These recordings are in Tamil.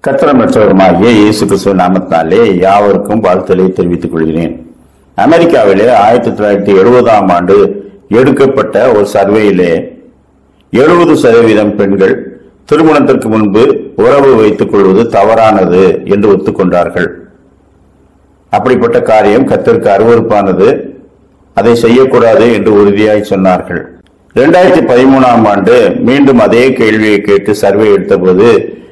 கர்த்தர் மற்றவருமாகிய இயேசு கிறிஸ்துவ நாமத்தினாலே யாவருக்கும் வாழ்த்துக்களை தெரிவித்துக் கொள்கிறேன். அமெரிக்காவிலே 1970ஆம் ஆண்டு எடுக்கப்பட்ட ஒரு சர்வேயிலே 70% பெண்கள் திருமணத்திற்கு முன்பு உறவு வைத்துக் கொள்வது தவறானது என்று ஒத்துக்கொண்டார்கள். அப்படிப்பட்ட காரியம் கர்த்தருக்கு அருவருப்பானது, அதை செய்யக்கூடாது என்று உறுதியாய் சொன்னார்கள். 2013ஆம் ஆண்டு மீண்டும் அதே கேள்வியை கேட்டு சர்வே எடுத்தபோது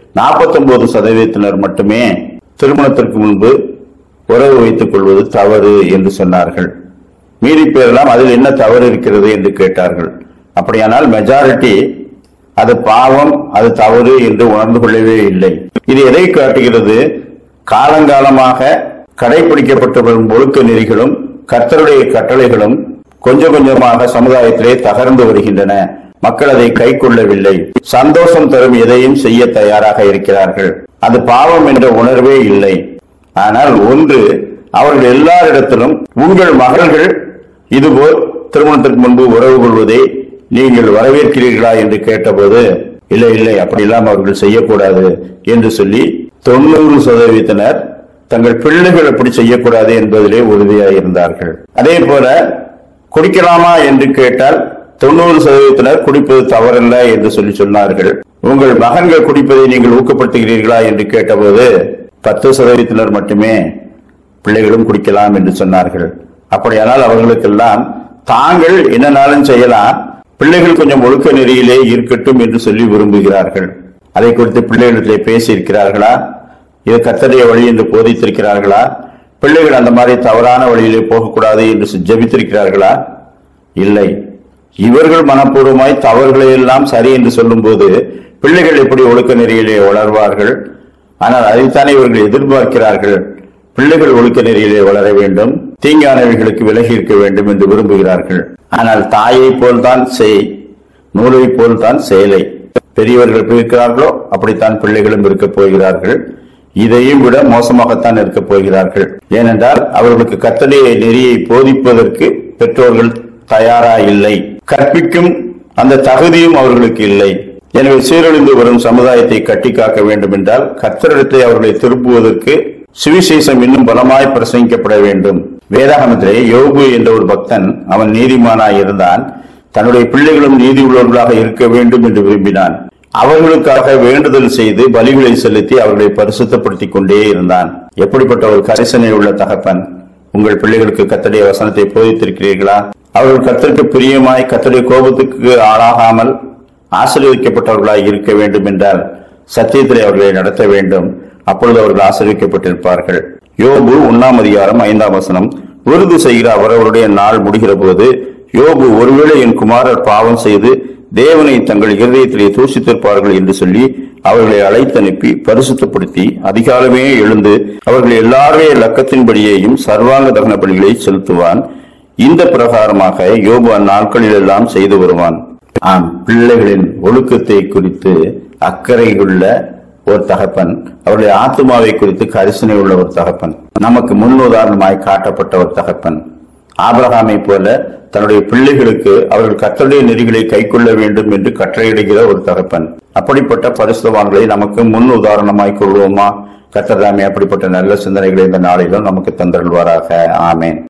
49% மட்டுமே திருமணத்திற்கு முன்பு உறவு வைத்துக் கொள்வது தவறு என்று சொன்னார்கள். மீறி பேரெல்லாம் அதில் என்ன தவறு இருக்கிறது என்று கேட்டார்கள். அப்படியானால் மெஜாரிட்டி அது பாவம், அது தவறு என்று உணர்ந்து கொள்ளவே இல்லை. இது எதை காட்டுகிறது? காலங்காலமாக கடைபிடிக்கப்பட்டு வரும் ஒழுக்க நெறிகளும் கர்த்தருடைய கட்டளைகளும் கொஞ்சம் கொஞ்சமாக சமுதாயத்திலே தகர்ந்து வருகின்றன. மக்கள் அதை கை கொள்ளவில்லை. சந்தோஷம் தரும் எதையும் செய்ய தயாராக இருக்கிறார்கள். அது பாவம் என்ற உணர்வே இல்லை. ஆனால் ஒன்று, அவர்கள் எல்லாரிடத்திலும் உங்கள் மகள்கள் இதுபோல் திருமணத்திற்கு முன்பு உறவு கொள்வதை நீங்கள் வரவேற்கிறீர்களா என்று கேட்டபோது இல்லை இல்லை, அப்படி இல்லாமல் அவர்கள் செய்யக்கூடாது என்று சொல்லி 90% தங்கள் பிள்ளைகள் அப்படி செய்யக்கூடாது என்பதிலே உறுதியாக இருந்தார்கள். அதே போல குடிக்கலாமா என்று கேட்டால் 90% குடிப்பது தவறல்ல என்று சொல்லி சொன்னார்கள். உங்கள் மகன்கள் குடிப்பதை நீங்கள் ஊக்கப்படுத்துகிறீர்களா என்று கேட்டபோது 10% மட்டுமே பிள்ளைகளும் குடிக்கலாம் என்று சொன்னார்கள். அப்படியானால் அவர்களுக்கெல்லாம் தாங்கள் என்னன்னாலும் செய்யலாம், பிள்ளைகள் கொஞ்சம் ஒழுக்க நெறியிலே இருக்கட்டும் என்று சொல்லி விரும்புகிறார்கள். அதை குறித்து பிள்ளைகளிடத்திலே பேசி இருக்கிறார்களா? இது கர்த்தருடைய வழி என்று போதித்திருக்கிறார்களா? பிள்ளைகள் அந்த மாதிரி தவறான வழியிலே போகக்கூடாது என்று ஜெபித்திருக்கிறார்களா? இல்லை. இவர்கள் மனப்பூர்வமாய் தவறுகளை எல்லாம் சரி என்று சொல்லும் போது பிள்ளைகள் எப்படி ஒழுக்க நெறியிலே வளர்வார்கள்? ஆனால் அதைத்தானே இவர்கள் எதிர்பார்க்கிறார்கள். பிள்ளைகள் ஒழுக்க நெறியிலே வளர வேண்டும், தீங்கானவைகளுக்கு விலகி இருக்க வேண்டும் என்று விரும்புகிறார்கள். ஆனால் தாயை போல்தான் செய், நூலை போல்தான் சேலை. பெரியவர்கள் எப்படி இருக்கிறார்களோ அப்படித்தான் பிள்ளைகளும் இருக்கப் போகிறார்கள். இதையும் விட மோசமாகத்தான் இருக்கப் போகிறார்கள். ஏனென்றால் அவர்களுக்கு கர்த்தருடைய நெறியை போதிப்பதற்கு பெற்றோர்கள் தயாரா இல்லை. கற்பிக்கும் அந்த தகுதியும் அவர்களுக்கு இல்லை. எனவே சீரழிந்து வரும் சமுதாயத்தை கட்டி காக்க வேண்டும் என்றால் கர்த்தரிடத்தை அவர்களை திருப்புவதற்கு சுவிசேஷம் இன்னும் பலமாய் பிரசங்கிக்கப்பட வேண்டும். வேதாகமத்திலே யோபு என்ற ஒரு பக்தன், அவன் நீதிமானாய் இருந்தான். தன்னுடைய பிள்ளைகளும் நீதி உள்ளவர்களாக இருக்க வேண்டும் என்று விரும்பினான். அவர்களுக்காக வேண்டுதல் செய்து பலிகளை செலுத்தி அவர்களை பரிசுத்தப்படுத்திக் கொண்டே இருந்தான். எப்படிப்பட்ட ஒரு கரிசனை உள்ள தகப்பன்! உங்கள் பிள்ளைகளுக்கு கர்த்தருடைய வசனத்தை போதித்திருக்கிறீர்களா? அவர்கள் கர்த்தருக்கு பிரியமாய் கர்த்தருடைய கோபத்துக்கு ஆளாகாமல் ஆசீர்வதிக்கப்பட்டவர்களாய் இருக்க வேண்டும் என்றால் சத்தியத்திலே அவர்களை நடத்த வேண்டும். அப்பொழுது அவர்கள் ஆசீர்வதிக்கப்பட்டிருப்பார்கள். யோபு 1:5 விருது செய்கிற அவரவருடைய நாள் முடிகிற போது யோபு, ஒருவேளை என் குமாரர் பாவம் செய்து தேவனை தங்கள் இருதயத்திலே தூஷித்திருப்பார்கள் என்று சொல்லி அவர்களை அழைத்தனுப்பி பரிசுத்தப்படுத்தி அதிகாலமே எழுந்து அவர்கள் எல்லாருடைய லக்கத்தின்படியேயும் சர்வாங்க தகன பலிகளை செலுத்துவான். இந்த பிரகாரமாக யோபு அந்நாட்களிலெல்லாம் செய்து வருவான். ஆம், பிள்ளைகளின் ஒழுக்கத்தை குறித்து அக்கறையுள்ள ஒரு தகப்பன், அவருடைய ஆத்மாவை குறித்து கரிசனை உள்ள ஒரு தகப்பன், நமக்கு முன் உதாரணமாய் காட்டப்பட்ட ஒரு தகப்பன். ஆபிரகாமை போல தன்னுடைய பிள்ளைகளுக்கு அவர்கள் கர்த்தருடைய நெறிகளை கைக்கொள்ள வேண்டும் என்று கட்டளையிடுகிற ஒரு தகப்பன். அப்படிப்பட்ட பரிசுத்தவான்களை நமக்கு முன் உதாரணமாய் கொள்வோமா? கர்த்தர் தாமே அப்படிப்பட்ட நல்ல சிந்தனைகளை இந்த நாளிலும் நமக்கு தந்தருள்வாராக. ஆமேன்.